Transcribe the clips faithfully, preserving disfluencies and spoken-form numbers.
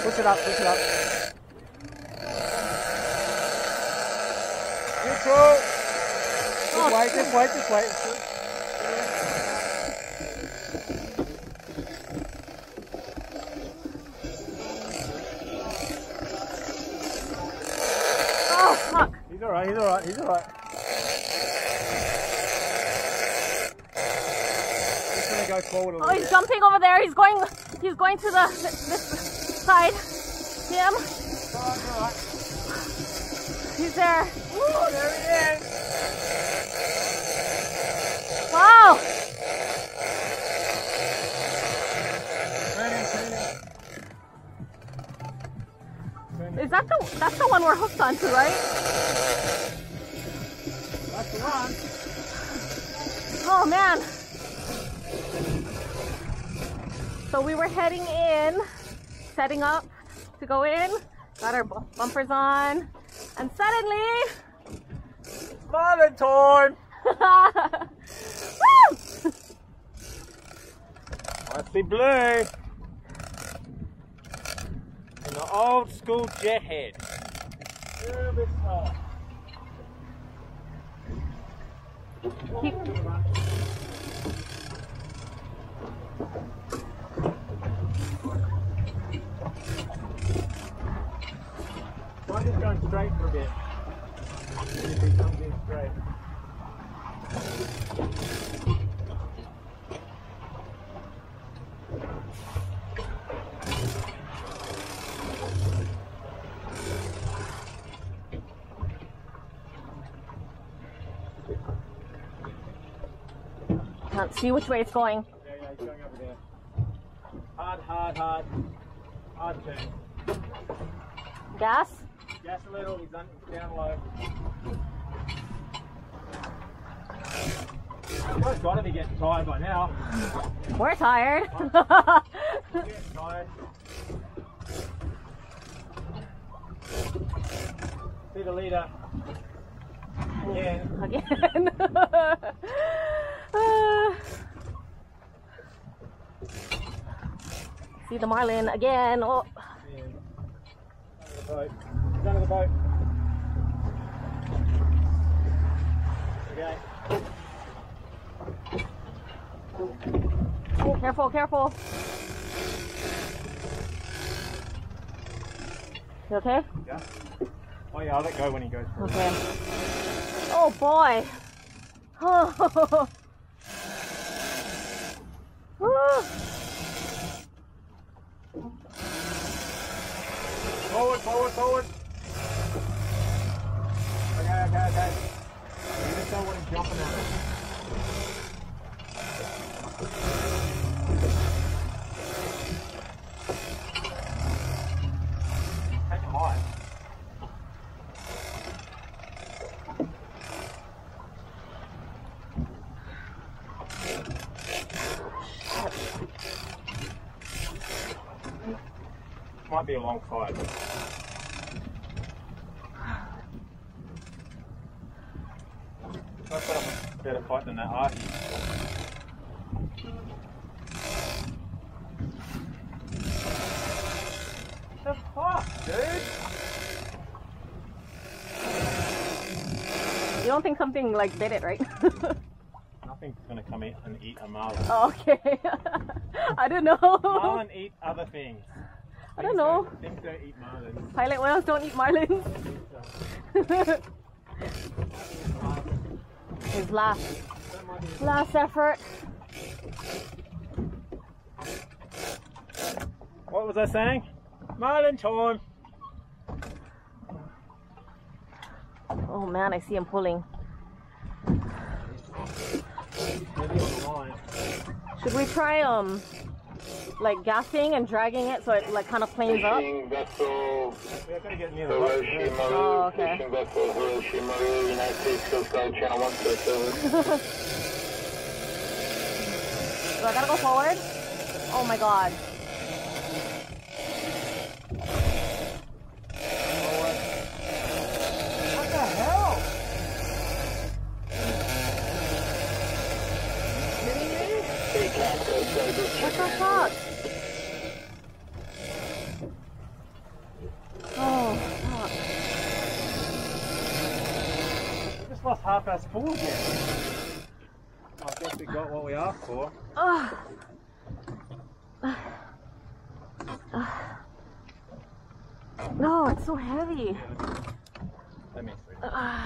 Push it up, push it up. Neutral. Just Oh, wait, just wait, just wait. Oh, fuck. He's alright, he's alright, he's alright. Just gonna go forward a little Oh, he's bit. jumping over there. He's going, he's going to the, this side. See him? It's alright, it's alright. He's there. Oh, there he is! Wow. Turning, turning. Turning. Is that the, that's the one we're hooked onto, right? That's the one. Oh man. So we were heading in, setting up to go in, got our bu- bumpers on, and suddenly, Marlin time! woo! I see blue. In the old school jet head. A little bit soft. Keep, I'm just going straight for a bit. See if he comes in straight. can't see which way it's going. Yeah, yeah, he's going over there. Hard, hard, hard. Hard turn. Gas? Gas a little, he's on, down low. I've got to be getting tired by now. We're tired. I'm getting tired. See the leader. Again. Again. Ah. See the Marlin again. Oh. Under the boat. He's under the boat. Okay. Oh, careful, careful. You okay? Yeah. Oh yeah, I'll let go when he goes through. Okay. Oh boy. Oh. Forward, forward, forward. Okay, okay, okay. You just don't want him jumping at it. Take him high. Might be a long fight. I've got a better fight than that arch. The fuck, dude? You don't think something like bit it, right? Nothing's gonna come in and eat a marlin. Oh, okay. I don't know. Marlin eat other things. I don't know. Things don't eat marlins. Pilot whales don't eat marlins. His last, last effort. What was I saying? Marlin time. Oh man, I see him pulling. Maybe on the line. Should we try um like gassing and dragging it so it like kind of planes up? Vessel, We gotta get near the boat. Hiroshima, Oh, okay. fishing vessel, Hiroshima, United States Coast Guard, channel one seven. So I gotta go forward? Oh my god. What the hell? What the fuck? half past full again. I guess we got what we asked for. Uh, uh, uh, no, it's so heavy. Let me see. Uh,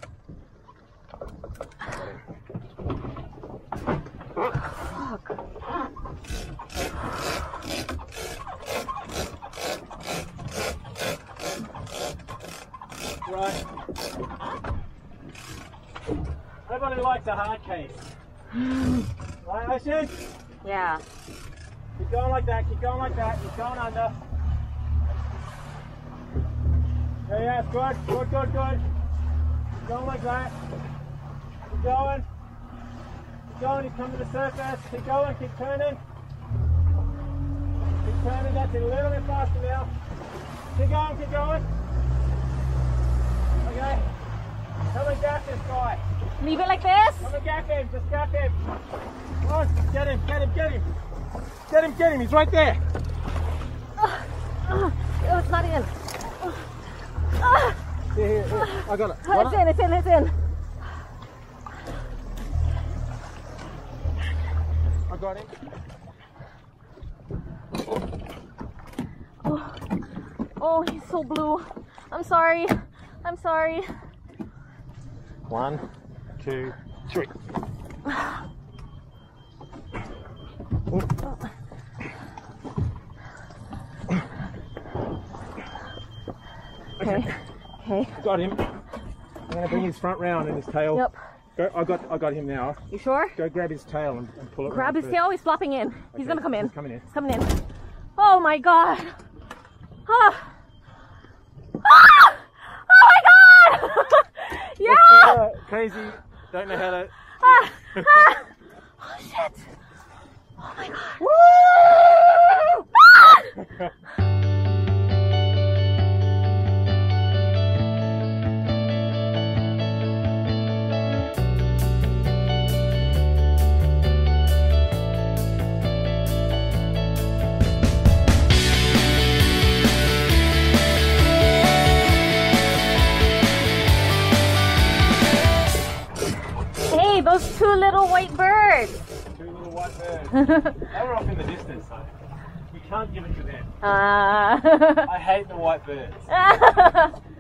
fuck. Right. Everybody likes a hard case. Right, Ocean? Yeah. Keep going like that, keep going like that, keep going under. Yeah, yeah, it's good, good, good, good. Keep going like that. Keep going. Keep going, he's coming to the surface. Keep going, keep turning. Keep turning, that's it, a little bit faster now. Keep going, keep going. Okay. Come and gap this guy. Leave it like this? Come and gap him, just gap him. Come on, get him, get him, get him. Get him, get him, he's right there. Uh, uh, oh, it's not in. Uh, Here, here, here. I got it. uh, it's in, it's in, it's in. I got him. Oh, oh, he's so blue. I'm sorry. I'm sorry. One, two, three. Okay. Okay. Got him. I'm going to bring his front round and his tail. Yep. Go, I got I got him now. You sure? Go grab his tail and, and pull it. Grab his first. tail. He's flopping in. He's Okay, gonna come in. He's coming in. He's coming in. Oh my god. Ah. Ah! Oh my god! Yeah! That's, uh, crazy. Don't know how to. Ah, ah. Oh shit! Oh my god! Woo! Ah! Hey, those two little white birds. Two little white birds. They were off in the distance, though. You can't give it to them. Uh. I hate the white birds.